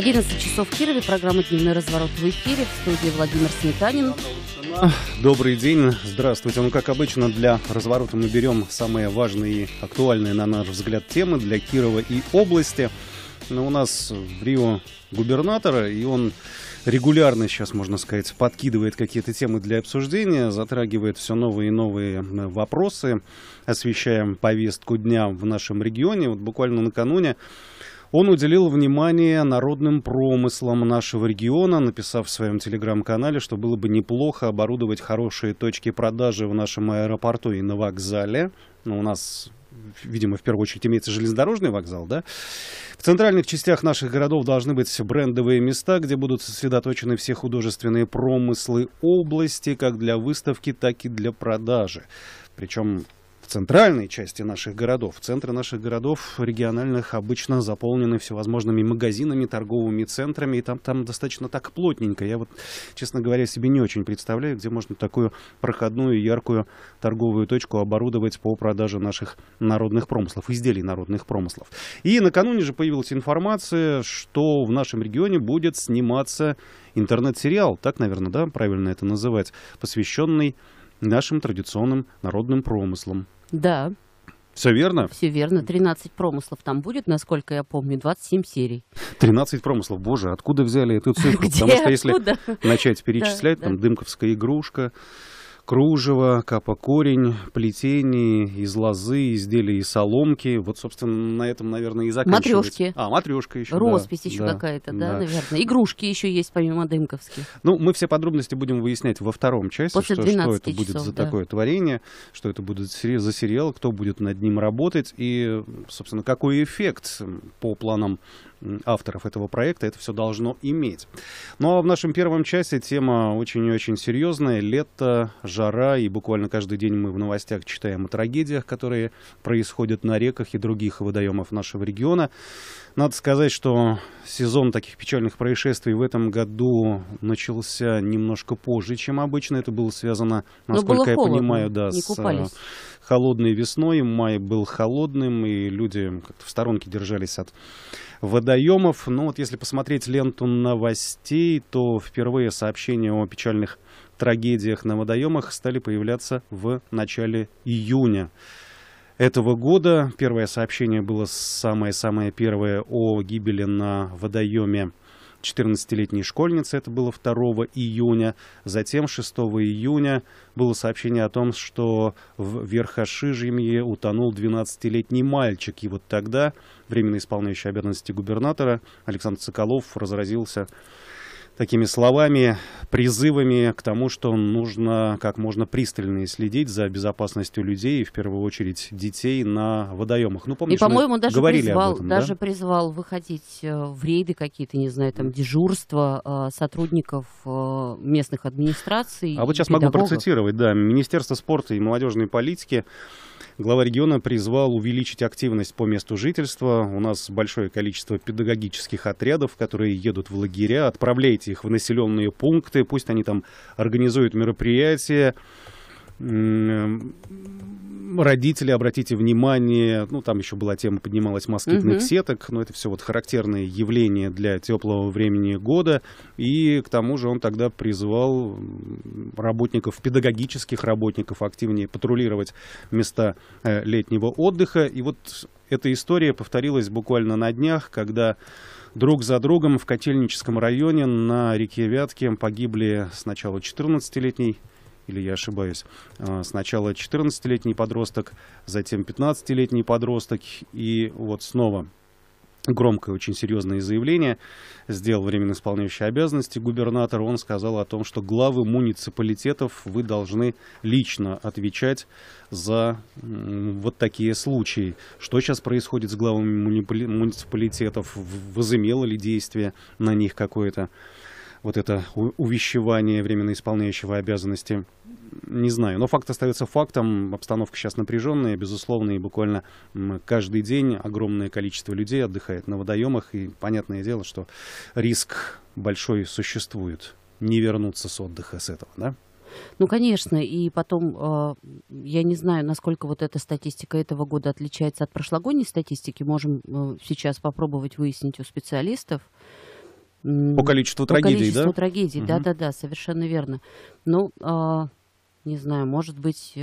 11 часов в Кирове. Программа «Дневной разворот» в эфире. В студии Владимир Сметанин. Добрый день. Здравствуйте. Ну, как обычно, для разворота мы берем самые важные и актуальные, на наш взгляд, темы для Кирова и области. Но у нас в Рио губернатора, и он регулярно, сейчас можно сказать, подкидывает какие-то темы для обсуждения, затрагивает все новые и новые вопросы, освещаем повестку дня в нашем регионе. Вот буквально накануне он уделил внимание народным промыслам нашего региона, написав в своем телеграм-канале, что было бы неплохо оборудовать хорошие точки продажи в нашем аэропорту и на вокзале. Ну, у нас, видимо, в первую очередь имеется железнодорожный вокзал, да? В центральных частях наших городов должны быть брендовые места, где будут сосредоточены все художественные промыслы области, как для выставки, так и для продажи. Причем в центральной части наших городов, центры наших городов региональных обычно заполнены всевозможными магазинами, торговыми центрами, и там достаточно так плотненько. Я вот, честно говоря, себе не очень представляю, где можно такую проходную, яркую торговую точку оборудовать по продаже наших народных промыслов, изделий народных промыслов. И накануне же появилась информация, что в нашем регионе будет сниматься интернет-сериал, так, наверное, да, правильно это называть, посвященный нашим традиционным народным промыслам. Да. Все верно? Все верно. 13 промыслов там будет, насколько я помню, 27 серий. 13 промыслов. Боже, откуда взяли эту цифру? Потому что если начать перечислять, там дымковская игрушка, кружево, капа-корень, плетение из лозы, изделия из соломки. Вот, собственно, на этом, наверное, и заканчивается. Матрешки. Матрешка еще. Роспись еще какая-то, да, наверное. Игрушки еще есть, помимо дымковских. Ну, мы все подробности будем выяснять во втором части, что это будет часов, за такое творение, что это будет за сериал, кто будет над ним работать и, собственно, какой эффект по планам авторов этого проекта это все должно иметь. Ну а в нашем первом часе тема очень и очень серьезная. Лето, жара, и буквально каждый день мы в новостях читаем о трагедиях, которые происходят на реках и других водоемах нашего региона. Надо сказать, что сезон таких печальных происшествий в этом году начался немножко позже, чем обычно. Это было связано, насколько я понимаю, да, с холодной весной. Май был холодным, и люди как-то в сторонке держались от водоемов. Но вот если посмотреть ленту новостей, то впервые сообщения о печальных трагедиях на водоемах стали появляться в начале июня этого года. Первое сообщение было самое-самое первое о гибели на водоеме 14-летней школьницы. Это было 2 июня. Затем 6 июня было сообщение о том, что в Верхошижье утонул 12-летний мальчик. И вот тогда временно исполняющий обязанности губернатора Александр Соколов разразился такими словами, призывами к тому, что нужно как можно пристальнее следить за безопасностью людей, и в первую очередь детей, на водоемах. Ну, помнишь, и, по-моему, даже призвал выходить в рейды какие-то, не знаю, там дежурства сотрудников местных администраций. А вот сейчас могу процитировать, да, Министерство спорта и молодежной политики. Глава региона призвал увеличить активность по месту жительства. У нас большое количество педагогических отрядов, которые едут в лагеря. Отправляйте их в населенные пункты, пусть они там организуют мероприятия. Родители, обратите внимание, ну, там еще была тема, поднималась москитных сеток, но это все вот характерные явления для теплого времени года. И к тому же он тогда призвал работников, педагогических работников активнее патрулировать места летнего отдыха. И вот эта история повторилась буквально на днях, когда друг за другом в Котельническом районе на реке Вятке погибли сначала 14-летний, или я ошибаюсь, сначала 14-летний подросток, затем 15-летний подросток, и вот снова громкое, очень серьезное заявление сделал временно исполняющий обязанности губернатор. Он сказал о том, что главы муниципалитетов, вы должны лично отвечать за вот такие случаи. Что сейчас происходит с главами муниципалитетов? Возымело ли действие на них какое-то вот это увещевание временно исполняющего обязанности? Не знаю, но факт остается фактом. Обстановка сейчас напряженная, безусловно, и буквально каждый день огромное количество людей отдыхает на водоемах, и понятное дело, что риск большой существует не вернуться с отдыха с этого, да? Ну, конечно, и потом, я не знаю, насколько вот эта статистика этого года отличается от прошлогодней статистики. Можем сейчас попробовать выяснить у специалистов. По количеству трагедий, да? По количеству трагедий, да-да-да, совершенно верно. Ну, не знаю, может быть,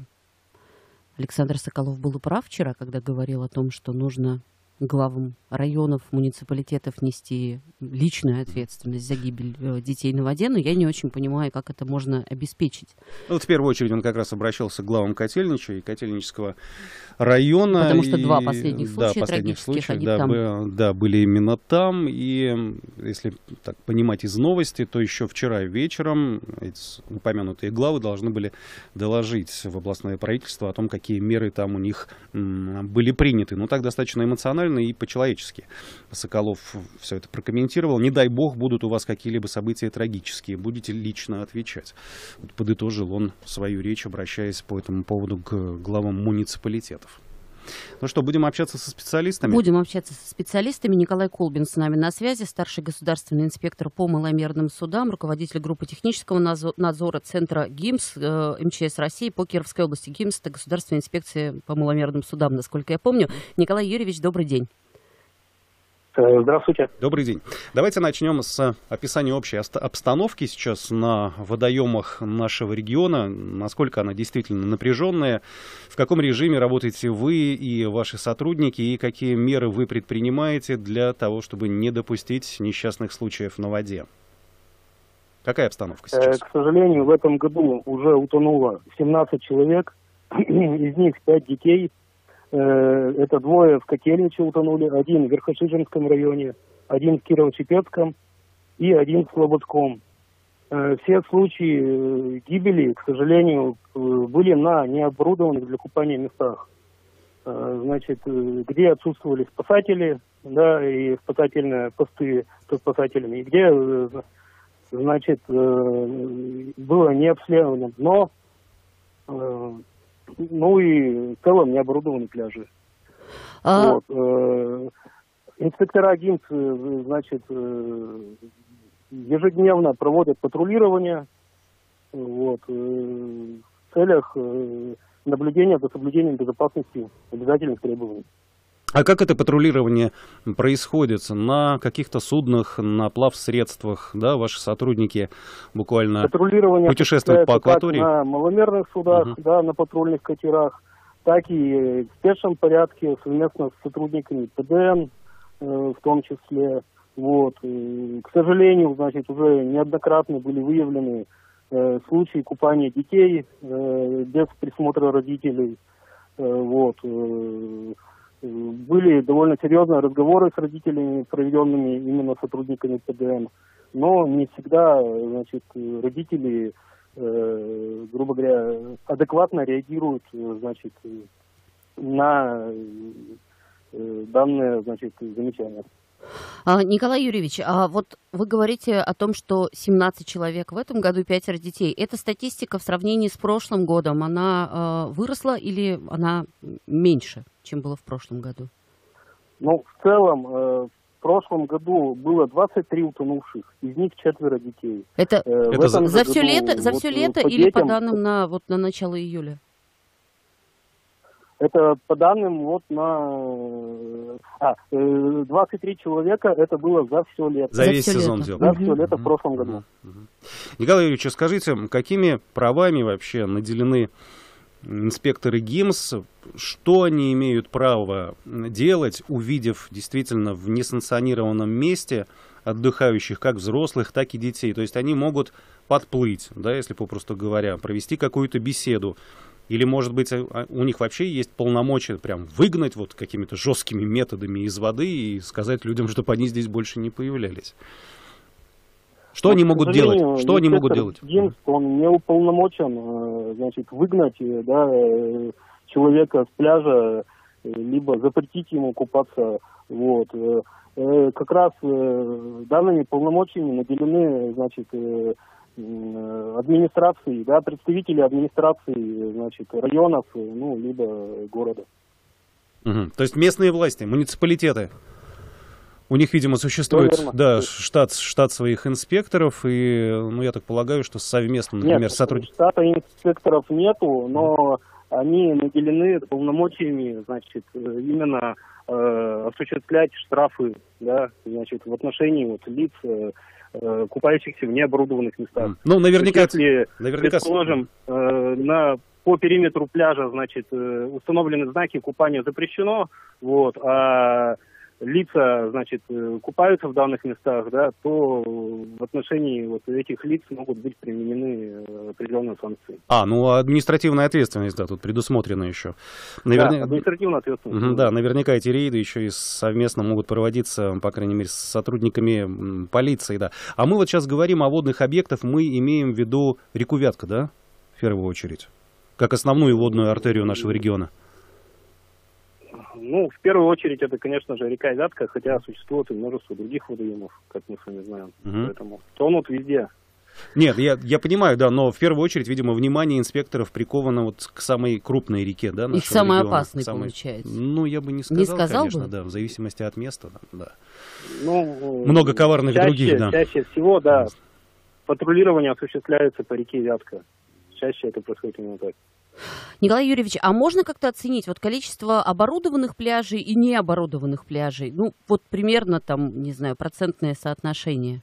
Александр Соколов был и прав вчера, когда говорил о том, что нужно главам районов, муниципалитетов нести личную ответственность за гибель детей на воде, но я не очень понимаю, как это можно обеспечить. Ну, вот в первую очередь он как раз обращался к главам Котельнича и Котельнического района. Потому что два последних случая трагических, они там. Да, были именно там. И если так понимать из новости, то еще вчера вечером упомянутые главы должны были доложить в областное правительство о том, какие меры там у них были приняты. Ну, так достаточно эмоционально и по-человечески. Соколов все это прокомментировал. Не дай бог, будут у вас какие-либо события трагические, будете лично отвечать. Вот подытожил он свою речь, обращаясь по этому поводу к главам муниципалитетов. Ну что, будем общаться со специалистами? Будем общаться со специалистами. Николай Колбин с нами на связи, старший государственный инспектор по маломерным судам, руководитель группы технического надзора Центра ГИМС МЧС России по Кировской области. ГИМС — это Государственная инспекция по маломерным судам, насколько я помню. Николай Юрьевич, добрый день. Здравствуйте. Добрый день. Давайте начнем с описания общей обстановки сейчас на водоемах нашего региона. Насколько она действительно напряженная, в каком режиме работаете вы и ваши сотрудники, и какие меры вы предпринимаете для того, чтобы не допустить несчастных случаев на воде? Какая обстановка сейчас? К сожалению, в этом году уже утонуло 17 человек, из них 5 детей. Это двое в Котельниче утонули, один в Верхошижемском районе, один в Кирово-Чепецком и один в Слободском. Все случаи гибели, к сожалению, были на необорудованных для купания местах. Значит, где отсутствовали спасатели, да, и спасательные посты со спасателями, и где, значит, было не обследовано дно, ну и в целом не оборудованы пляжи. Вот. Инспектора ГИМС, значит, ежедневно проводят патрулирование вот, в целях наблюдения за соблюдением безопасности обязательных требований. А как это патрулирование происходит? На каких-то суднах, на плавсредствах, да, ваши сотрудники буквально путешествуют по акватории? Как на маломерных судах, да, на патрульных катерах, так и в спешном порядке совместно с сотрудниками ПДН, в том числе. Вот. И, к сожалению, значит, уже неоднократно были выявлены случаи купания детей без присмотра родителей. Вот. Были довольно серьезные разговоры с родителями, проведенными именно сотрудниками ПДН, но не всегда, значит, родители, грубо говоря, адекватно реагируют, значит, на данные, значит, замечания. Николай Юрьевич, а вот вы говорите о том, что 17 человек в этом году, 5 детей. Эта статистика в сравнении с прошлым годом, она выросла или она меньше, чем было в прошлом году? Ну, в целом, в прошлом году было 23 утонувших, из них 4 детей. Это за все лето, или по данным на начало июля? Это по данным вот на... 23 человека это было за все лето. За весь сезон дел. За все лето в прошлом году. Николай Юрьевич, скажите, какими правами вообще наделены инспекторы ГИМС? Что они имеют право делать, увидев действительно в несанкционированном месте отдыхающих как взрослых, так и детей? То есть они могут подплыть, да, если попросту говоря, провести какую-то беседу. Или, может быть, у них вообще есть полномочия прям выгнать вот какими-то жесткими методами из воды и сказать людям, чтобы они здесь больше не появлялись? Что они могут делать? Что они могут делать? ГИМС, он не уполномочен, значит, выгнать, да, человека с пляжа, либо запретить ему купаться. Вот. Как раз данными полномочиями наделены, значит, администрации, да, представители администрации, значит, районов, ну, либо города. То есть местные власти, муниципалитеты, у них, видимо, существует, да, штат своих инспекторов, и, ну, я так полагаю, что совместно, например, Нет, штата инспекторов нету, но они наделены полномочиями, значит, именно осуществлять штрафы, да, значит, в отношении вот лиц, купающихся в необорудованных местах. Ну, наверняка, если, предположим, по периметру пляжа, значит, установлены знаки «купание запрещено», вот, а лица, значит, купаются в данных местах, да, то в отношении вот этих лиц могут быть применены определенные санкции. Ну, административная ответственность, да, тут предусмотрена еще. Да, административная ответственность. Да, наверняка эти рейды еще и совместно могут проводиться, по крайней мере, с сотрудниками полиции, да. А мы вот сейчас говорим о водных объектах, мы имеем в виду реку Вятка, да, в первую очередь, как основную водную артерию нашего региона. Ну, в первую очередь, это, конечно же, река Вятка, хотя существует и множество других водоемов, как мы с вами знаем. Поэтому тонут везде. Нет, я понимаю, да, но в первую очередь, видимо, внимание инспекторов приковано вот к самой крупной реке, да, нашего и к самой региона. Опасной, получается. Ну, я бы не сказал, конечно, бы? Да, в зависимости от места, да. Ну, много коварных других, да. Чаще всего, да, патрулирование осуществляется по реке Вятка. Чаще это происходит именно так. Николай Юрьевич, а можно как-то оценить вот количество оборудованных пляжей и необорудованных пляжей? Ну, вот примерно там, не знаю, процентное соотношение.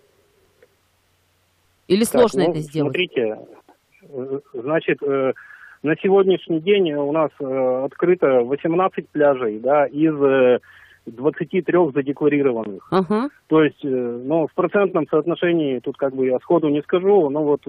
Или сложно это сделать? Смотрите, значит, на сегодняшний день у нас открыто 18 пляжей, да, из 23 задекларированных. То есть, ну, в процентном соотношении, тут как бы я сходу не скажу, но вот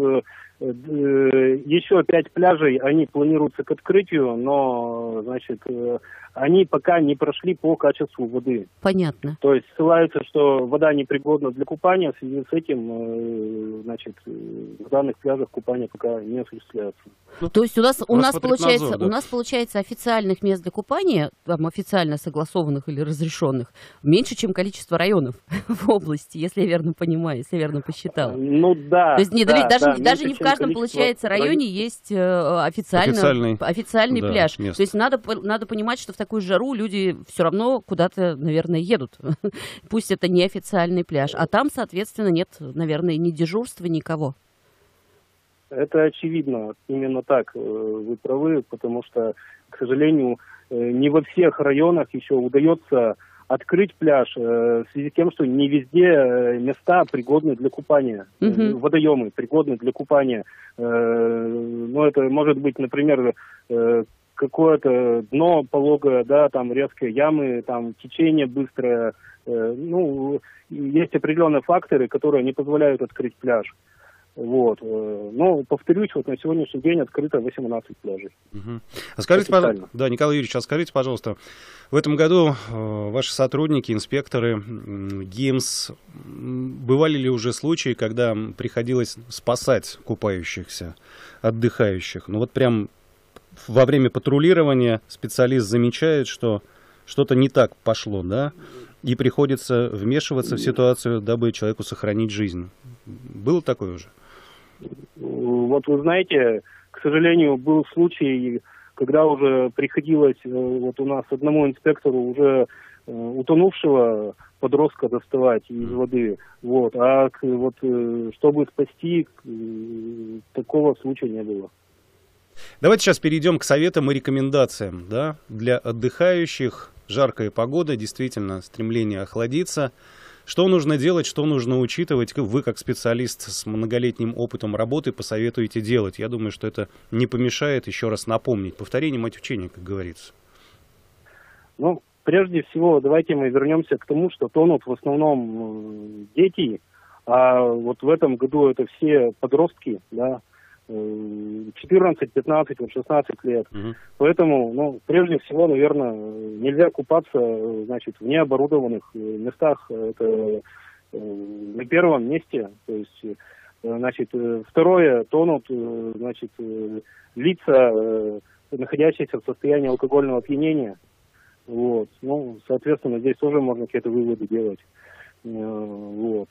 еще 5 пляжей, они планируются к открытию, но, значит, они пока не прошли по качеству воды. Понятно. То есть ссылаются, что вода непригодна для купания, в связи с этим, значит, в данных пляжах купание пока не осуществляется. То есть у нас получается официальных мест для купания, там, официально согласованных или разрешенных, меньше, чем количество районов в области, если я верно понимаю, если я верно посчитала. Ну да. То есть даже не в каждом, получается, районе есть официальный пляж. Место. То есть надо понимать, что в такую жару люди все равно куда-то, наверное, едут. Пусть это не официальный пляж. А там, соответственно, нет, наверное, ни дежурства, никого. Это очевидно. Именно так. Вы правы, потому что, к сожалению, не во всех районах еще удается открыть пляж в связи с тем, что не везде места пригодны для купания, водоемы пригодны для купания. Ну, это может быть, например, какое-то дно пологое, да, там резкие ямы, там течение быстрое. Ну, есть определенные факторы, которые не позволяют открыть пляж. Вот. Но, повторюсь, вот на сегодняшний день открыто 18 пляжей. А скажите, да, Николай Юрьевич, а скажите, пожалуйста, в этом году ваши сотрудники, инспекторы ГИМС, бывали ли уже случаи, когда приходилось спасать купающихся, отдыхающих? Ну вот прям во время патрулирования специалист замечает, что что-то не так пошло, да, и приходится вмешиваться в ситуацию, дабы человеку сохранить жизнь. Было такое уже? Вот вы знаете, к сожалению, был случай, когда уже приходилось вот у нас одному инспектору уже утонувшего подростка доставать из воды. Вот. А вот чтобы спасти, такого случая не было. Давайте сейчас перейдем к советам и рекомендациям, да, для отдыхающих. Жаркая погода, действительно, стремление охладиться. Что нужно делать, что нужно учитывать? Вы, как специалист с многолетним опытом работы, посоветуете делать. Я думаю, что это не помешает еще раз напомнить. Повторение мать учения, как говорится. Ну, прежде всего, давайте мы вернемся к тому, что тонут в основном дети, а вот в этом году это все подростки, да, 14, 15, 16 лет. Поэтому, ну, прежде всего, наверное, нельзя купаться, значит, в необорудованных местах. Это на первом месте. То есть, значит, второе, тонут, значит, лица, находящиеся в состоянии алкогольного опьянения. Вот. Ну, соответственно, здесь тоже можно какие-то выводы делать. Вот.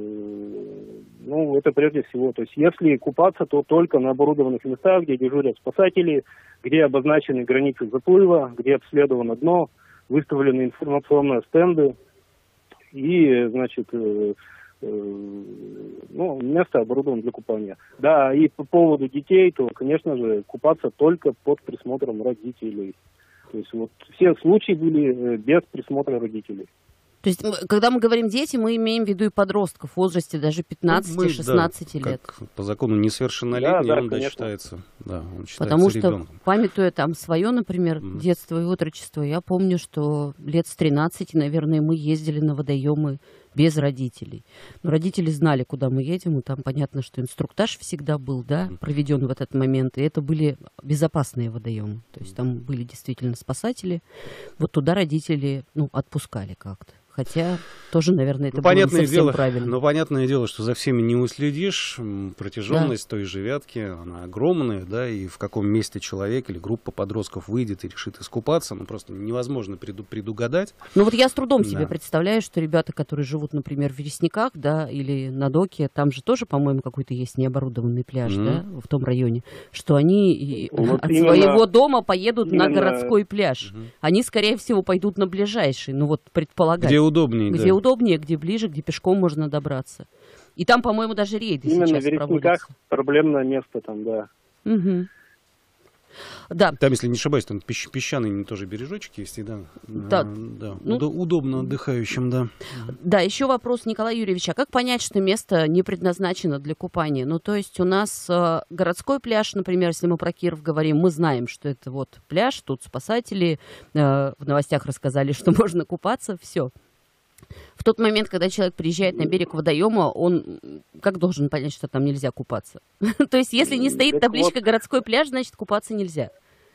Ну, это прежде всего. То есть, если купаться, то только на оборудованных местах, где дежурят спасатели, где обозначены границы заплыва, где обследовано дно, выставлены информационные стенды. И, значит, место оборудовано для купания. Да, и по поводу детей, то, конечно же, купаться только под присмотром родителей. То есть вот все случаи были без присмотра родителей. То есть, когда мы говорим дети, мы имеем в виду и подростков в возрасте даже 15-16 лет. По закону несовершеннолетний, он считается, Потому что, ребенком. памятуя там свое, например, детство и отрочество, я помню, что лет с 13, наверное, мы ездили на водоемы без родителей. Но родители знали, куда мы едем, и там понятно, что инструктаж всегда был, проведен в этот момент, и это были безопасные водоемы. То есть там были действительно спасатели. Вот туда родители, отпускали как-то. Хотя тоже, наверное, это было не совсем правильно. Но понятное дело, что за всеми не уследишь. Протяженность той же Вятки, она огромная, и в каком месте человек или группа подростков выйдет и решит искупаться, просто невозможно предугадать. Вот я с трудом себе представляю, что ребята, которые живут, например, в Вересниках, или на Доке, там же тоже, по-моему, какой-то есть необорудованный пляж, в том районе, что они от своего дома поедут на городской пляж. Они, скорее всего, пойдут на ближайший, предполагать. Где удобнее, где ближе, где пешком можно добраться. И там, по-моему, даже рейды именно сейчас в Вересниках проблемное место там, Угу. Да. Там, если не ошибаюсь, там песчаный тоже бережочек есть, и удобно отдыхающим, Да, еще вопрос Николая Юрьевича. Как понять, что место не предназначено для купания? То есть у нас городской пляж, например, если мы про Киров говорим, мы знаем, что это пляж, тут спасатели, в новостях рассказали, что можно купаться, все. В тот момент, когда человек приезжает на берег водоема, он как должен понять, что там нельзя купаться? То есть, если не стоит табличка «городской пляж», значит, купаться нельзя.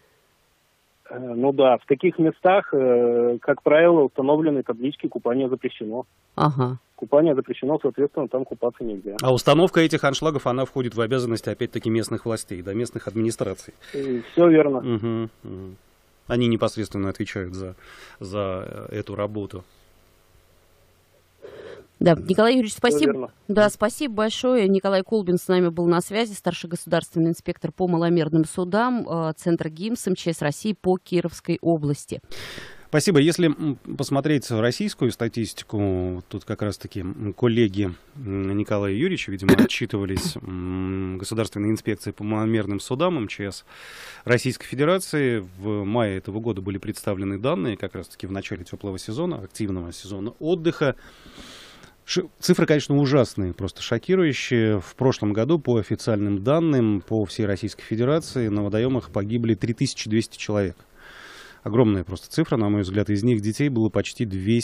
В таких местах, как правило, установлены таблички «Купание запрещено». Ага. Купание запрещено, соответственно, там купаться нельзя. А установка этих аншлагов, она входит в обязанности, опять-таки, местных властей, местных администраций. Все верно. Они непосредственно отвечают за эту работу. Да, Николай Юрьевич, спасибо. Да, спасибо большое. Николай Колбин с нами был на связи, старший государственный инспектор по маломерным судам, Центр ГИМС МЧС России по Кировской области. Спасибо. Если посмотреть российскую статистику, тут как раз-таки коллеги Николая Юрьевича, видимо, отчитывались Государственной инспекцией по маломерным судам МЧС Российской Федерации. В мае этого года были представлены данные как раз-таки в начале теплого сезона, активного сезона отдыха. Цифры, конечно, ужасные, просто шокирующие. В прошлом году, по официальным данным, по всей Российской Федерации на водоемах погибли 3200 человек. Огромная просто цифра, на мой взгляд. Из них детей было почти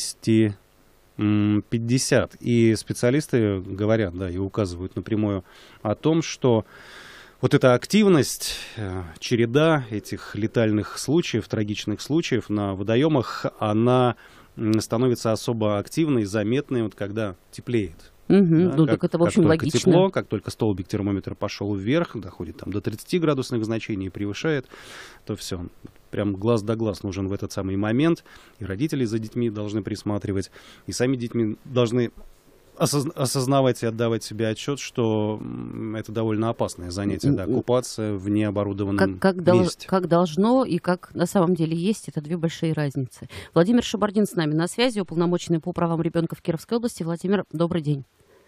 250. И специалисты говорят, и указывают напрямую о том, что эта активность, череда этих летальных случаев, трагичных случаев на водоемах, она становится особо активной, заметной, когда теплеет. Так это, в общем, логично. Тепло, как только столбик термометра пошел вверх, доходит до 30 градусных значений и превышает, то все. Прям глаз да глаз нужен в этот самый момент. И родители за детьми должны присматривать, и сами детьми должны осознавать и отдавать себе отчет, что это довольно опасное занятие, купаться в необорудованном месте. Как должно и как на самом деле есть, это две большие разницы. Владимир Шабардин с нами на связи, уполномоченный по правам ребенка в Кировской области. Владимир, добрый день.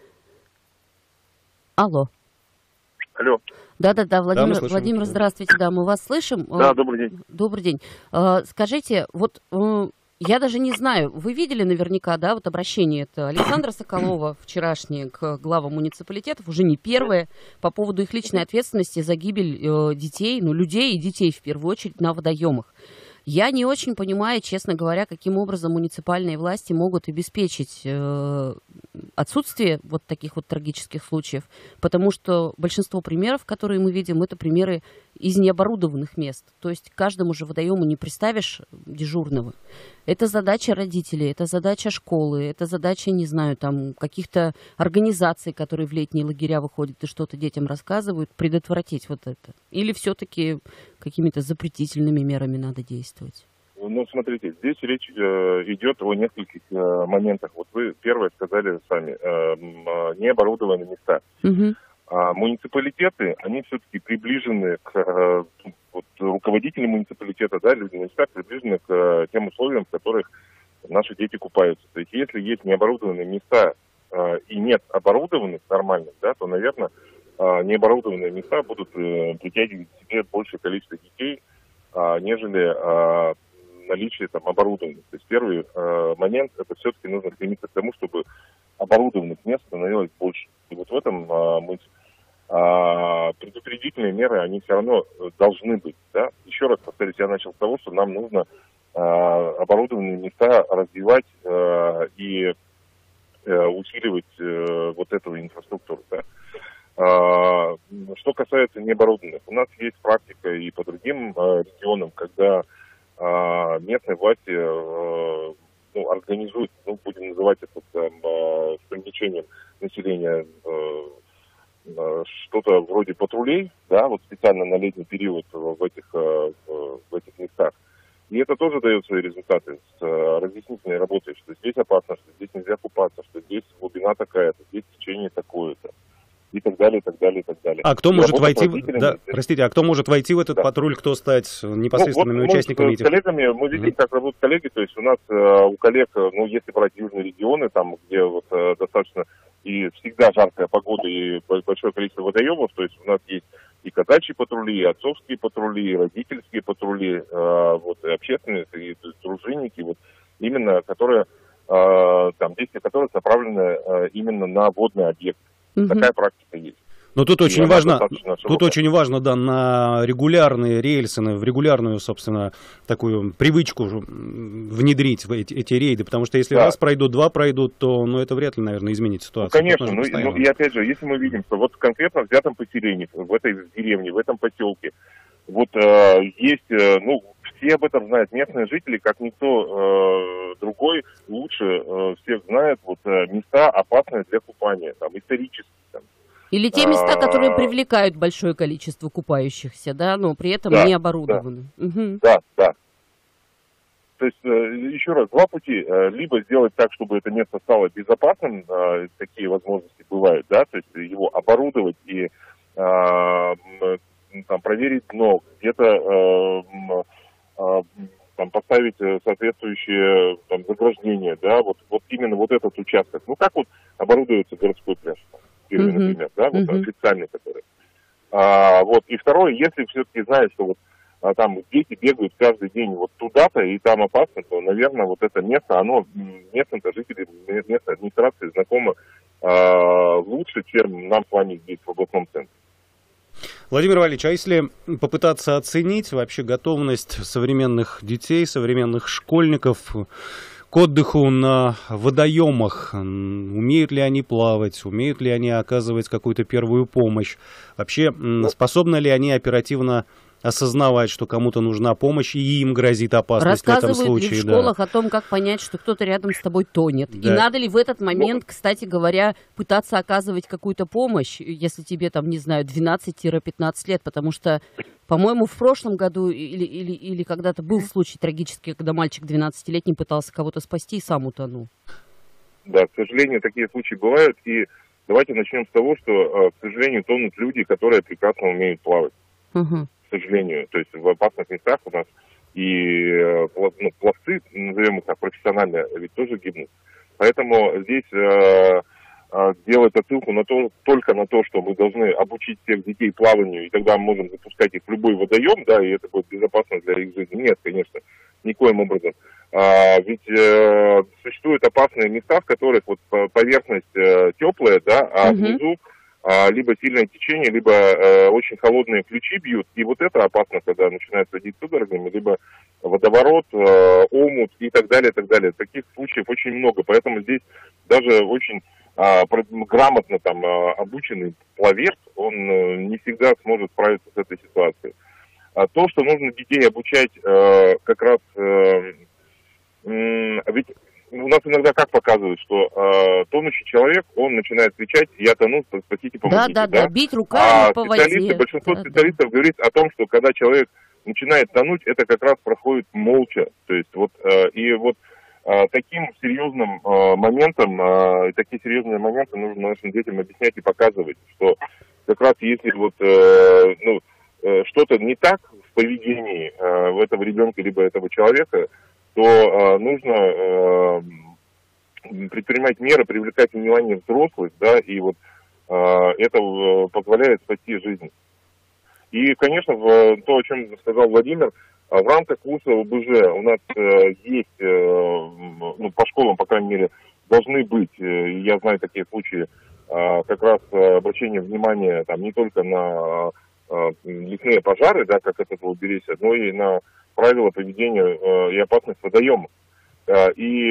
Алло. Да, Владимир, здравствуйте, мы вас слышим. Да, добрый день. Добрый день. Скажите, я даже не знаю, вы видели наверняка, обращение это Александра Соколова вчерашнее к главам муниципалитетов, уже не первое, по поводу их личной ответственности за гибель детей, людей и детей в первую очередь на водоемах. Я не очень понимаю, честно говоря, каким образом муниципальные власти могут обеспечить отсутствие таких трагических случаев, потому что большинство примеров, которые мы видим, это примеры из необорудованных мест. То есть к каждому же водоему не приставишь дежурного. Это задача родителей, это задача школы, это задача, не знаю, каких-то организаций, которые в летние лагеря выходят и что-то детям рассказывают, предотвратить это. Или все-таки какими-то запретительными мерами надо действовать? Смотрите, здесь речь идет о нескольких моментах. Вы первое сказали сами, необорудованные места. Угу. А муниципалитеты, они все-таки приближены к руководителям муниципалитета, люди на местах приближены к тем условиям, в которых наши дети купаются. То есть если есть необорудованные места и нет оборудованных нормальных, да, то, наверное, необорудованные места будут притягивать к себе большее количество детей, нежели наличие там оборудованных. То есть первый момент, это все-таки нужно стремиться к тому, чтобы оборудованных мест становилось больше. И вот в этом мысль. Предупредительные меры, они все равно должны быть. Да? Еще раз повторюсь, я начал с того, что нам нужно оборудованные места развивать и усиливать вот эту инфраструктуру. Да? Что касается необорудованных, у нас есть практика и по другим регионам, когда местные власти организуют, будем называть это с привлечением населения, что-то вроде патрулей, да, вот специально на летний период в этих местах. И это тоже дает свои результаты с разъяснительной работой, что здесь опасно, что здесь нельзя купаться, что здесь глубина такая-то, здесь течение такое-то. И так далее, и так далее, и так далее. А кто может войти, а кто может войти в этот патруль, кто стать непосредственными участниками этих? С коллегами, мы видим, как работают коллеги, то есть у нас у коллег, если брать южные регионы, там, где вот достаточно и всегда жаркая погода и большое количество водоемов, то есть у нас есть и казачьи патрули, и отцовские патрули, и родительские патрули, и общественные, и дружинники, вот именно, которые, действия которых направлены именно на водный объект. Такая практика есть. Но тут очень важно, да, на регулярные рельсы, в регулярную, собственно, такую привычку внедрить в эти рейды, потому что если раз пройдут, два пройдут, то, это вряд ли, наверное, изменит ситуацию. Конечно, и опять же, если мы видим, что вот конкретно в взятом поселении, в этой деревне, в этом поселке, вот есть, все об этом знают, местные жители, как никто другой, лучше всех знают места опасные для купания, исторические. Или те места, которые привлекают большое количество купающихся, да, но при этом не оборудованы. Да. То есть, еще раз, два пути. Либо сделать так, чтобы это место стало безопасным, такие возможности бывают, да, то есть его оборудовать и проверить дно, где-то поставить соответствующие заграждения, да, вот именно вот этот участок. Как оборудуется городской пляж, например, да, официальный который. И второе, если все-таки знаешь, что там дети бегают каждый день туда-то, и там опасно, то, наверное, это место, оно местным-то жителям, местной администрации знакомо лучше, чем нам с вами здесь в областном центре. Владимир Валерьевич, а если попытаться оценить вообще готовность современных детей, современных школьников к отдыху на водоемах, умеют ли они плавать, умеют ли они оказывать какую-то первую помощь, вообще способны ли они оперативно осознавать, что кому-то нужна помощь, и им грозит опасность в этом случае. Рассказывают ли в школах о том, как понять, что кто-то рядом с тобой тонет? Да. И надо ли в этот момент, кстати говоря, пытаться оказывать какую-то помощь, если тебе, 12-15 лет? Потому что, по-моему, в прошлом году или когда-то был случай трагический, когда мальчик 12-летний пытался кого-то спасти и сам утонул. Да, к сожалению, такие случаи бывают. И давайте начнем с того, что, к сожалению, тонут люди, которые прекрасно умеют плавать. К сожалению, то есть в опасных местах у нас и пловцы, назовем их так, профессионально, ведь тоже гибнут. Поэтому здесь делать отсылку только на то, что мы должны обучить всех детей плаванию, и тогда мы можем запускать их в любой водоем, да, и это будет безопасно для их жизни. Нет, конечно, никоим образом. Ведь существуют опасные места, в которых поверхность теплая, да, а внизу либо сильное течение, либо очень холодные ключи бьют. И это опасно, когда начинают садить судорогами, либо водоворот, омут и так далее, и так далее. Таких случаев очень много. Поэтому здесь даже очень грамотно обученный пловец, он не всегда сможет справиться с этой ситуацией. То, что нужно детей обучать как раз... Ведь у нас иногда как показывают, что тонущий человек, он начинает кричать: «Я тону, спасите, помогите». Да, бить руками по воде. Большинство специалистов говорит о том, что когда человек начинает тонуть, это как раз проходит молча. То есть таким серьезным моментом, такие серьезные моменты нужно нашим детям объяснять и показывать, что как раз если что-то не так в поведении этого ребенка либо этого человека, то нужно предпринимать меры, привлекать внимание взрослых, да, и вот это позволяет спасти жизнь. И, конечно, то, о чем сказал Владимир, в рамках курса ОБЖ у нас есть, ну, по школам, по крайней мере, должны быть, я знаю такие случаи, как раз обращение внимания там не только на лесные пожары, да, как от этого уберечься, но и на правила поведения и опасность водоемов. И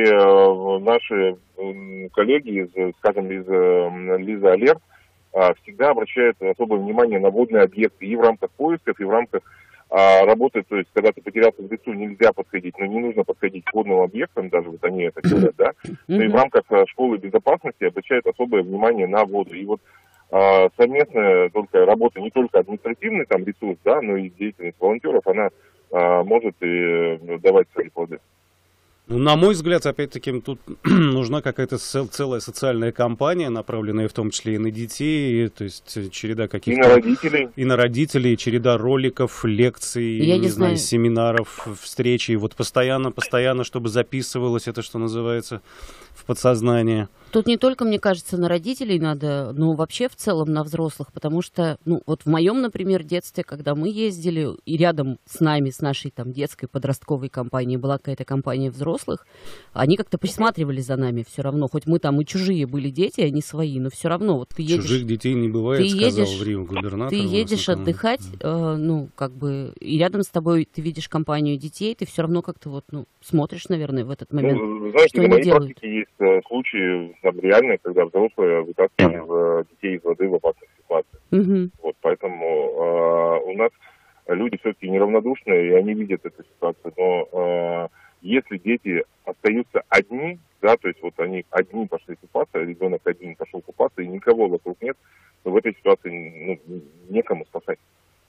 наши коллеги, скажем, из Лиза Алерт, всегда обращают особое внимание на водные объекты и в рамках поисков, и в рамках работы, то есть, когда ты потерялся в лесу, нельзя подходить, но не нужно подходить к водным объектам, даже вот они это говорят, да, но и в рамках школы безопасности обращают особое внимание на воду. И вот совместная только работа, не только административный там ресурс, да, но и деятельность волонтеров, она может и давать свои плоды. Ну, на мой взгляд, опять-таки, тут нужна какая-то целая социальная кампания, направленная в том числе и на детей, то есть череда каких-то... И на родителей. И на родителей, череда роликов, лекций, Я не знаю, семинаров, встреч, и вот постоянно, чтобы записывалось это, что называется, в подсознание. Тут не только, мне кажется, на родителей надо, но вообще в целом на взрослых, потому что, ну, вот в моем, например, детстве, когда мы ездили, и рядом с нами, с нашей там детской подростковой компанией была какая-то компания взрослых, они как-то присматривали за нами все равно, хоть мы там и чужие были дети, они свои, но все равно вот ты едешь... Чужих детей не бывает, сказал в Рио губернатор. Ты едешь отдыхать, ну, как бы, и рядом с тобой ты видишь компанию детей, ты все равно как-то вот, ну, смотришь, наверное, в этот момент, ну, знаете, что они делают. В моей практике есть случаи там, реальные, когда взрослые вытаскивали детей из воды в опасных ситуациях. Вот, поэтому у нас люди все-таки неравнодушные, и они видят эту ситуацию. Но если дети остаются одни, да, то есть вот они одни пошли купаться, ребенок один пошел купаться, и никого вокруг нет, то в этой ситуации некому спасать.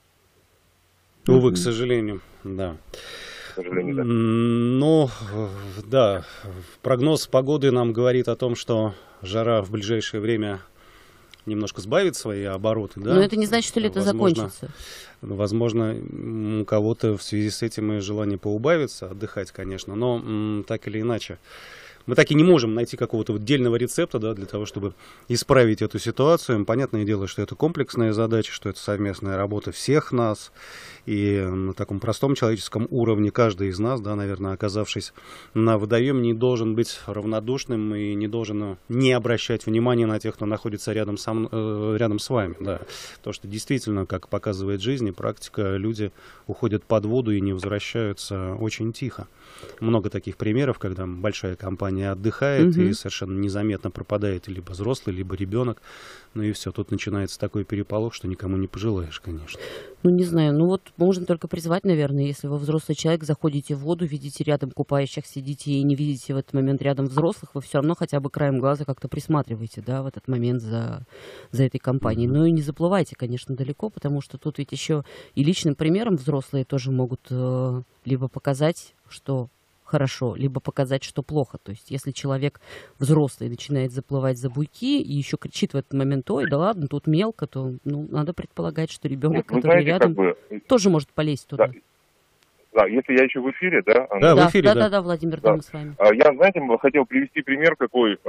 Увы, к сожалению, да. Да. Ну, да, прогноз погоды нам говорит о том, что жара в ближайшее время немножко сбавит свои обороты, да? Но это не значит, что лето закончится. Возможно, у кого-то в связи с этим и желание поубавиться, отдыхать, конечно, но так или иначе. Мы так и не можем найти какого-то вот дельного рецепта, да, для того, чтобы исправить эту ситуацию. Понятное дело, что это комплексная задача, что это совместная работа всех нас. И на таком простом человеческом уровне каждый из нас, да, наверное, оказавшись на водоеме, не должен быть равнодушным и не должен не обращать внимания на тех, кто находится рядом с вами. Да. То, что действительно, как показывает жизнь и практика, люди уходят под воду и не возвращаются очень тихо. Много таких примеров, когда большая компания отдыхает и совершенно незаметно пропадает либо взрослый, либо ребенок. Ну и все, тут начинается такой переполох, что никому не пожелаешь, конечно. Ну, не знаю, ну вот можно только призвать, наверное, если вы взрослый человек, заходите в воду, видите рядом купающихся детей и не видите в этот момент рядом взрослых, вы все равно хотя бы краем глаза как-то присматриваете, да, в этот момент за этой компанией. Ну и не заплывайте, конечно, далеко, потому что тут ведь еще и личным примером взрослые тоже могут либо показать, что хорошо, либо показать, что плохо. То есть, если человек взрослый начинает заплывать за буйки и еще кричит в этот момент: ой, да ладно, тут мелко, то надо предполагать, что ребенок, который знаете, рядом, тоже может полезть туда. Да, если я еще в эфире, да? Да, в эфире, да. Да, Владимир, да, мы с вами. Я, знаете, хотел привести пример какой,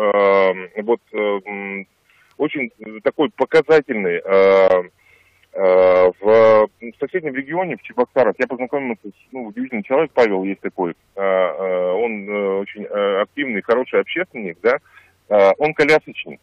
очень такой показательный. В соседнем регионе, в Чебоксарах, я познакомился с удивительный человек, Павел есть такой, он очень активный, хороший общественник, да, он колясочник.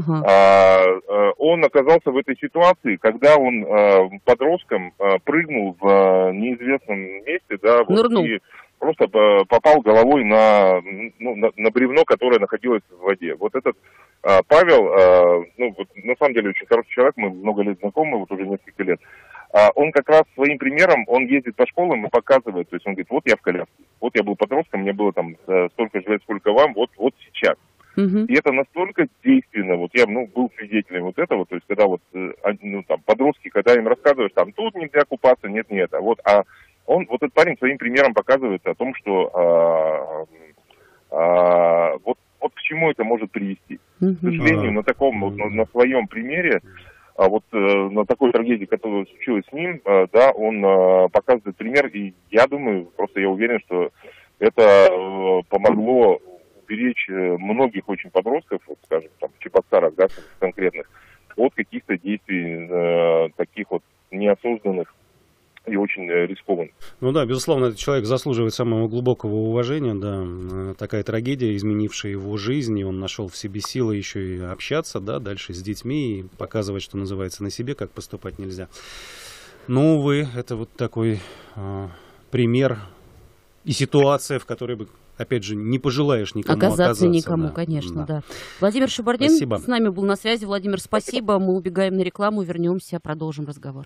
Он оказался в этой ситуации, когда он подростком прыгнул в неизвестном месте, да, и просто попал головой на бревно, которое находилось в воде. Вот этот Павел, на самом деле очень хороший человек, мы много лет знакомы, вот уже несколько лет. Он как раз своим примером, он ездит по школам и показывает, то есть он говорит: вот я в коляске, вот я был подростком, мне было там столько же лет, сколько вам, вот сейчас. И это настолько действенно, вот я был свидетелем вот этого, то есть когда подростки, когда им рассказываешь, там тут нельзя купаться, нет, а он, вот этот парень своим примером показывает о том, что вот к чему это может привести. К сожалению, на таком, на своем примере, на такой трагедии, которая случилась с ним, да, он показывает пример, и я думаю, просто я уверен, что это помогло уберечь многих очень подростков, вот, скажем, там, чебоксарах, да, конкретных, от каких-то действий таких вот неосознанных и очень рискованных. Ну да, безусловно, этот человек заслуживает самого глубокого уважения, да, такая трагедия, изменившая его жизнь, и он нашел в себе силы еще и общаться, да, дальше с детьми и показывать, что называется, на себе, как поступать нельзя. Но, увы, это вот такой пример и ситуация, в которой бы, опять же, не пожелаешь никому оказаться. Никому, да. конечно, да. Владимир Шабардин с нами был на связи. Владимир, спасибо. Мы убегаем на рекламу, вернемся, продолжим разговор.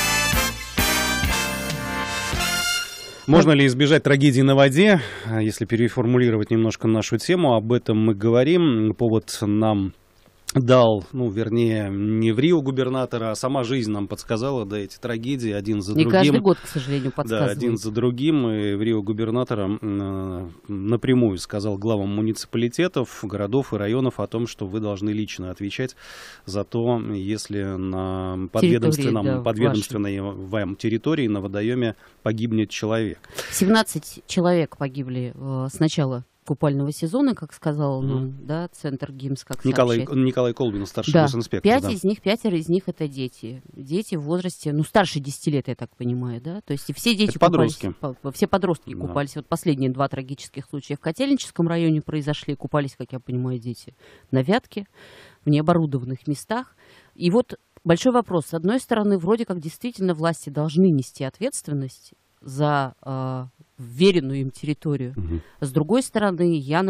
Можно ли избежать трагедии на воде? Если переформулировать немножко нашу тему, об этом мы говорим. Повод нам дал, вернее, не в Рио губернатора, а сама жизнь нам подсказала, да, эти трагедии один за другим. И каждый год, к сожалению, подсказывает. Да, один за другим. И в Рио губернатора напрямую сказал главам муниципалитетов, городов и районов о том, что вы должны лично отвечать за то, если на подведомственной вам территории, на водоеме погибнет человек. 17 человек погибли с начала купального сезона, как сказал центр ГИМС, как сообщает. Николай Колбин, старший госинспектор. 5 из них это дети. Дети в возрасте, старше 10 лет, я так понимаю, да? То есть и все дети подростки. Все подростки купались. Вот последние 2 трагических случая в Котельническом районе произошли. Купались, как я понимаю, дети на Вятке, в необорудованных местах. И вот большой вопрос. С одной стороны, вроде как действительно власти должны нести ответственность за вверенную им территорию. С другой стороны, я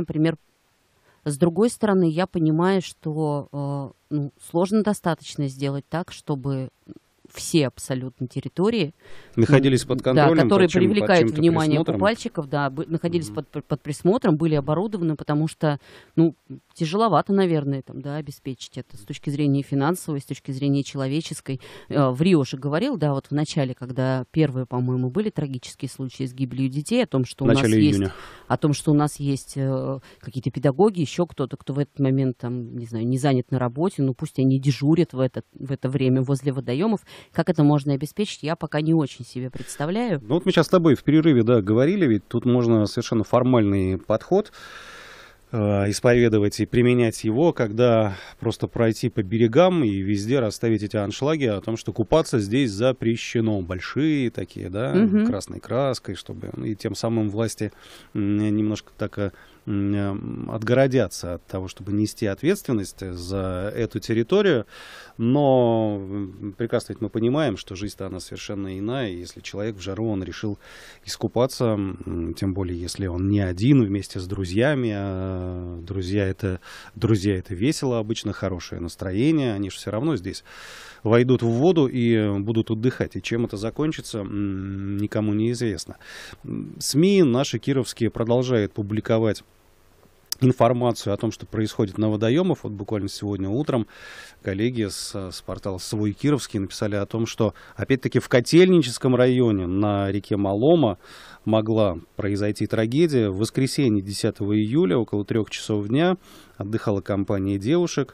понимаю, что сложно достаточно сделать так, чтобы все абсолютно территории находились под контролем, которые привлекают внимание купальщиков, находились под присмотром, были оборудованы, потому что тяжеловато, наверное, обеспечить это с точки зрения финансовой, с точки зрения человеческой. В Рио же говорил, вот в начале, когда первые, по-моему, были трагические случаи с гибелью детей, о том, что у нас есть какие-то педагоги, еще кто-то, кто в этот момент не занят на работе, пусть они дежурят в это время возле водоемов. Как это можно обеспечить, я пока не очень себе представляю. Мы сейчас с тобой в перерыве, говорили, ведь тут можно совершенно формальный подход исповедовать и применять его, когда просто пройти по берегам и везде расставить эти аншлаги о том, что купаться здесь запрещено. Большие такие, красной краской, чтобы и тем самым власти немножко так отгородятся от того, чтобы нести ответственность за эту территорию. Но прекрасно ведь мы понимаем, что жизнь-то она совершенно иная. Если человек в жару, он решил искупаться, тем более, если он не один, вместе с друзьями, а друзья это весело обычно, хорошее настроение, они же все равно здесь войдут в воду и будут отдыхать. И чем это закончится, никому не известно. СМИ наши кировские продолжают публиковать информацию о том, что происходит на водоемах. Вот буквально сегодня утром коллеги с портала «Свой Кировский» написали о том, что опять-таки в Котельническом районе на реке Малома могла произойти трагедия. В воскресенье 10 июля около 3 часов дня отдыхала компания девушек.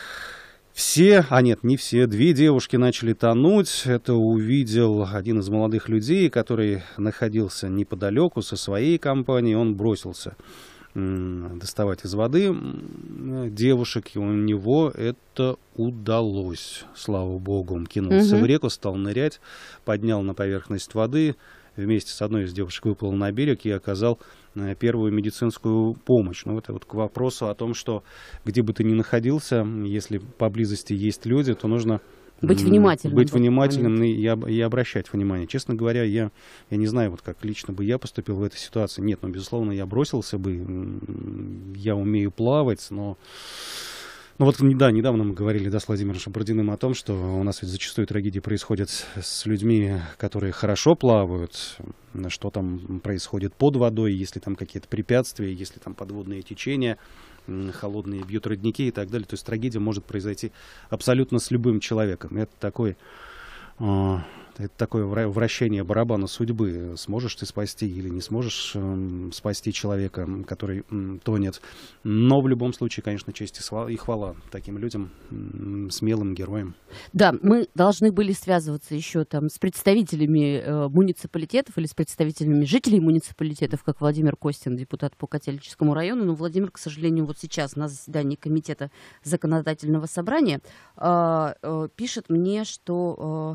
Не все, 2 девушки начали тонуть. Это увидел один из молодых людей, который находился неподалеку со своей компанией. Он бросился доставать из воды девушек, и у него это удалось, слава богу. Он кинулся в реку, стал нырять, поднял на поверхность воды, вместе с одной из девушек выплыл на берег и оказал первую медицинскую помощь. Это к вопросу о том, что где бы ты ни находился, если поблизости есть люди, то нужно быть внимательным и обращать внимание. Честно говоря, я не знаю, как лично бы я поступил в этой ситуации. Нет, безусловно, я бросился бы. Я умею плавать, но... недавно мы говорили, с Владимиром Шабардиным о том, что у нас ведь зачастую трагедии происходят с людьми, которые хорошо плавают, что там происходит под водой, если там какие-то препятствия, если там подводные течения, холодные бьют родники и так далее. То есть трагедия может произойти абсолютно с любым человеком. Это такой это такое вращение барабана судьбы. Сможешь ты спасти или не сможешь спасти человека, который тонет. Но в любом случае, конечно, честь и хвала таким людям, смелым героям. Да, мы должны были связываться еще там с представителями муниципалитетов или с представителями жителей муниципалитетов, как Владимир Костин, депутат по Котельническому району. Но Владимир, к сожалению, вот сейчас на заседании Комитета законодательного собрания пишет мне, что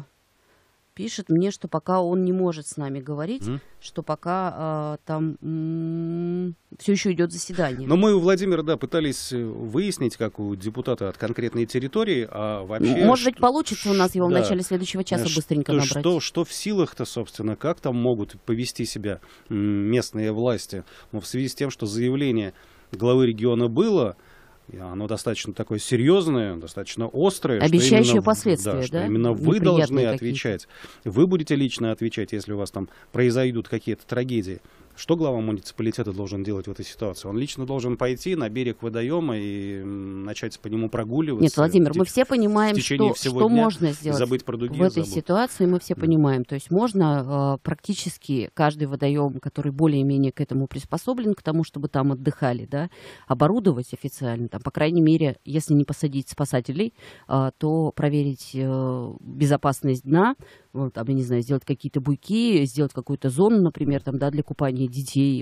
пока он не может с нами говорить, что пока там все еще идет заседание. Но мы у Владимира, да, пытались выяснить, как у депутата от конкретной территории, а вообще... Может быть, получится у нас его в начале следующего часа быстренько набрать. Что в силах-то, собственно, как там могут повести себя местные власти? Но в связи с тем, что заявление главы региона было... Оно достаточно такое серьезное, достаточно острое. Обещающее последствия, да? Что именно вы должны отвечать. Вы будете лично отвечать, если у вас там произойдут какие-то трагедии. Что глава муниципалитета должен делать в этой ситуации? Он лично должен пойти на берег водоема и начать по нему прогуливаться. Нет, Владимир, мы все понимаем, что можно сделать забыть про другие, в этой ситуации. Мы все понимаем. То есть можно практически каждый водоем, который более-менее к этому приспособлен, к тому, чтобы там отдыхали, да, оборудовать официально. Там, по крайней мере, если не посадить спасателей, то проверить безопасность дна, там, я не знаю, сделать какие-то буйки, сделать какую-то зону, например, там, да, для купания детей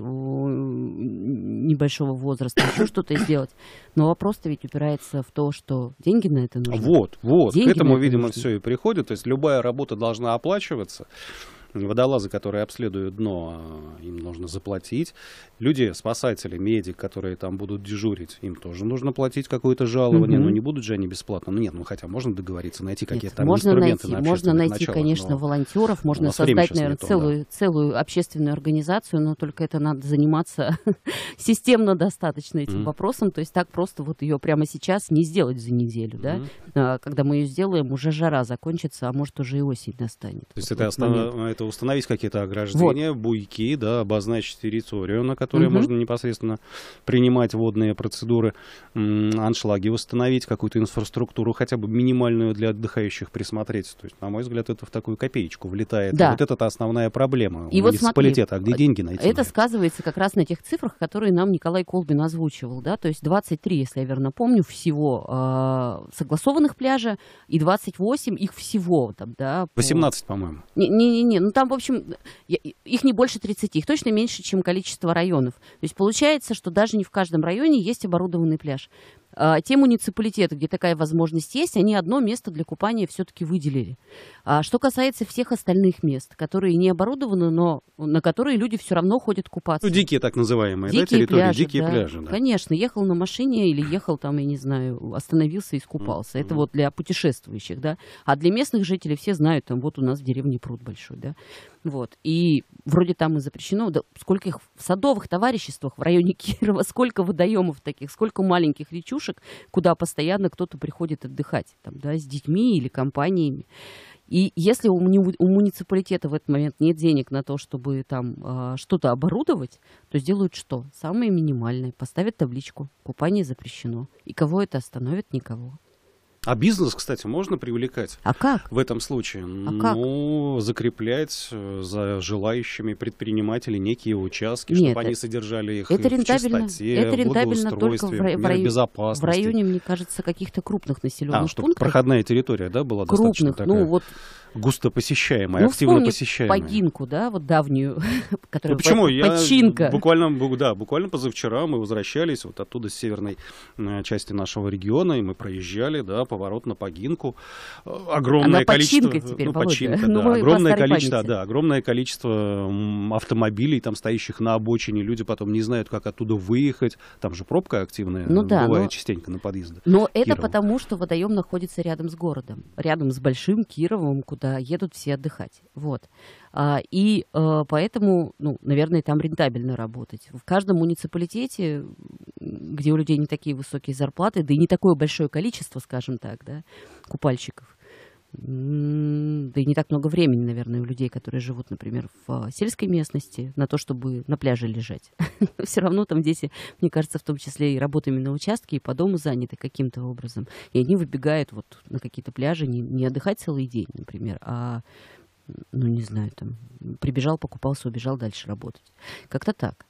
небольшого возраста, еще что-то сделать. Но вопрос-то ведь упирается в то, что деньги на это нужны. Вот. Деньги к этому, видимо, все и приходит. То есть любая работа должна оплачиваться. Водолазы, которые обследуют дно, им нужно заплатить. Люди, спасатели, медик, которые там будут дежурить, им тоже нужно платить какое-то жалование. Но не будут же они бесплатно. Хотя можно договориться, найти какие-то там инструменты на общественных можно найти, началах, конечно, волонтеров, можно создать, наверное, целую общественную организацию, но только это надо заниматься системно достаточно этим вопросом. То есть так просто вот ее прямо сейчас не сделать за неделю, да? Когда мы ее сделаем, уже жара закончится, а может уже и осень настанет. То есть это установить какие-то ограждения, буйки, да, обозначить территорию, на которой можно непосредственно принимать водные процедуры, аншлаги, установить какую-то инфраструктуру, хотя бы минимальную для отдыхающих присмотреть. То есть, на мой взгляд, это в такую копеечку влетает. Да. Вот это основная проблема у муниципалитета. А где деньги найти? Это сказывается как раз на тех цифрах, которые нам Николай Колбин озвучивал. Да? То есть 23, если я верно помню, всего согласованных пляжа, и 28 их всего. Там, да, 18, по-моему. Не-не-не, ну там, в общем, их не больше 30, их точно меньше, чем количество районов. То есть получается, что даже не в каждом районе есть оборудованный пляж. Те муниципалитеты, где такая возможность есть, они одно место для купания все-таки выделили. Что касается всех остальных мест, которые не оборудованы, но на которые люди все равно ходят купаться. Дикие так называемые, дикие территории, дикие пляжи. Да. Конечно, ехал на машине или ехал там, я не знаю, остановился и искупался. Это вот для путешествующих, да. А для местных жителей все знают, там вот у нас в деревне пруд большой, да. Вот. И вроде там и запрещено, да, сколько их в садовых товариществах в районе Кирова, сколько водоемов таких, сколько маленьких речушек, куда постоянно кто-то приходит отдыхать, там, да, с детьми или компаниями. И если у муниципалитета в этот момент нет денег на то, чтобы там что-то оборудовать, то сделают что? Самое минимальное. Поставят табличку «Купание запрещено». И кого это остановит? Никого. А бизнес, кстати, можно привлекать? А как? В этом случае? Закреплять за желающими предпринимателей некие участки, чтобы они содержали их в чистоте, это рентабельно только в безопасности. В районе, мне кажется, каких-то крупных населенных чтобы пунктов. Проходная территория, да, была достаточно такая густо посещаемая, активно посещаемая. Погинку, да, вот давнюю, которая почему? Подчинка. Буквально позавчера мы возвращались вот оттуда, с северной части нашего региона, и мы проезжали, да, поворот на Погинку. Огромное количество... теперь, Подчинка, да. Огромное количество автомобилей, там, стоящих на обочине. Люди потом не знают, как оттуда выехать. Там же пробка активная бывает частенько на подъездах. Но это потому, что водоем находится рядом с городом. Рядом с Большим Кировом, куда едут все отдыхать. Вот. И поэтому, наверное, там рентабельно работать. В каждом муниципалитете, где у людей не такие высокие зарплаты, да и не такое большое количество, скажем так, да, купальщиков, да и не так много времени, наверное, у людей, которые живут, например, в сельской местности, на то, чтобы на пляже лежать. Все равно там дети, мне кажется, в том числе и работами на участке, и по дому заняты каким-то образом. И они выбегают вот на какие-то пляжи не отдыхать целый день, например, а ну, не знаю, там, прибежал, покупался, убежал дальше работать. Как-то так.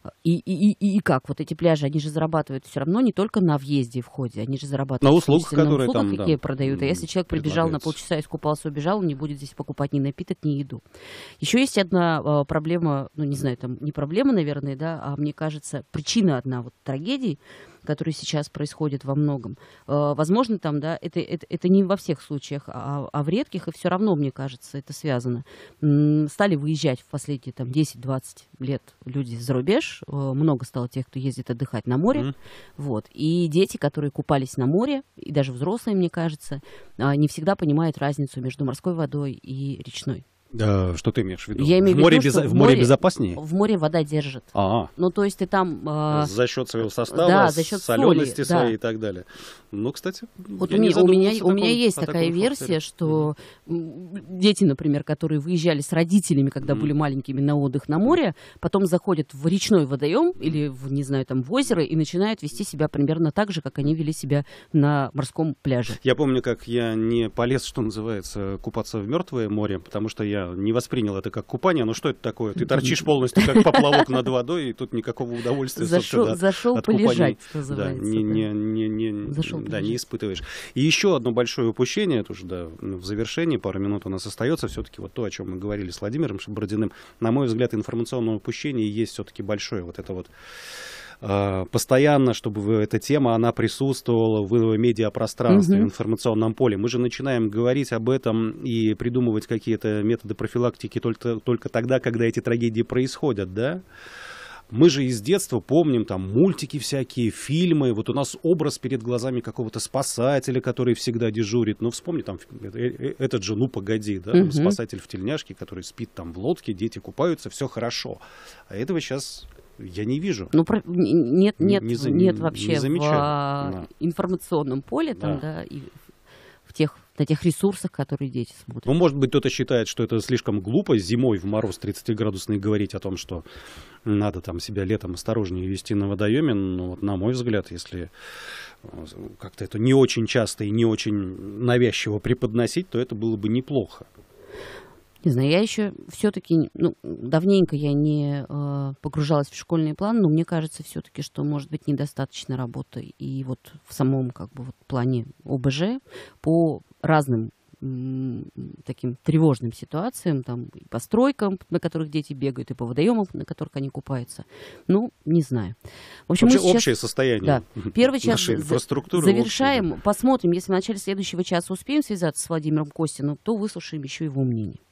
И как? Вот эти пляжи, они же зарабатывают все равно не только на въезде и входе, они же зарабатывают на услугах, которые услугах, там, какие да, продают. А если человек прибежал на полчаса, искупался, убежал, он не будет здесь покупать ни напиток, ни еду. Еще есть одна проблема, ну, не знаю, там не проблема, наверное, да, а мне кажется, причина одна вот трагедий, которые сейчас происходят во многом. Возможно, там, да, это не во всех случаях, а в редких, и все равно, мне кажется, это связано. Стали выезжать в последние там 10-20 лет люди за рубеж, много стало тех, кто ездит отдыхать на море, вот, и дети, которые купались на море, и даже взрослые, мне кажется, не всегда понимают разницу между морской водой и речной. Что ты имеешь в виду? Я имею в море, в виду, что в море безопаснее? В море вода держит. Ну, то есть ты там... За счет своего состава, да, за счет солености соли, своей, да, и так далее. Ну, кстати, вот у меня есть такая версия, что дети, например, которые выезжали с родителями, когда были маленькими, на отдых на море, потом заходят в речной водоем или, не знаю, там в озеро и начинают вести себя примерно так же, как они вели себя на морском пляже. Я помню, как я не полез, что называется, купаться в мертвое море, потому что я не воспринял это как купание. Ну что это такое? Ты торчишь полностью как поплавок над водой, и тут никакого удовольствия, собственно, зашел от полежать, купания, называется. Не испытываешь. И еще одно большое упущение, это уже, да, в завершении, пару минут у нас остается, все-таки вот то, о чем мы говорили с Владимиром Бородиным, на мой взгляд, информационное упущение есть все-таки большое. Вот это вот постоянно, чтобы эта тема, она присутствовала в медиапространстве, в информационном поле. Мы же начинаем говорить об этом и придумывать какие-то методы профилактики только тогда, когда эти трагедии происходят, да? Мы же из детства помним там мультики всякие, фильмы. Вот у нас образ перед глазами какого-то спасателя, который всегда дежурит. Ну, вспомни там этот же, ну, погоди, да, спасатель в тельняшке, который спит там в лодке, дети купаются, все хорошо. А этого сейчас... Я не вижу. Ну, нет вообще в информационном поле, там, да, и на тех ресурсах, которые дети смотрят. Ну, может быть, кто-то считает, что это слишком глупо зимой в мороз 30-градусный говорить о том, что надо там себя летом осторожнее вести на водоеме. Но, вот, на мой взгляд, если как-то это не очень часто и не очень навязчиво преподносить, то это было бы неплохо. Не знаю, я еще все-таки, давненько я не погружалась в школьный план, но мне кажется все-таки, что может быть недостаточно работы и вот в самом как бы вот плане ОБЖ по разным таким тревожным ситуациям, там, и по стройкам, на которых дети бегают, и по водоемам, на которых они купаются. Ну, не знаю. В общем, вообще, мы сейчас, общее состояние первый час нашей инфраструктуры. Завершаем. Посмотрим, если в начале следующего часа успеем связаться с Владимиром Костиным, то выслушаем еще его мнение.